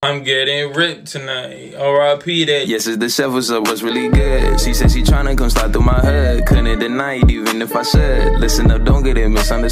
I'm getting ripped tonight. R.I.P. that. Yes, it's the chef, what's up, what's really good? She said she tryna come slide through my hood. Couldn't deny it even if I should. Listen up, don't get it misunderstood.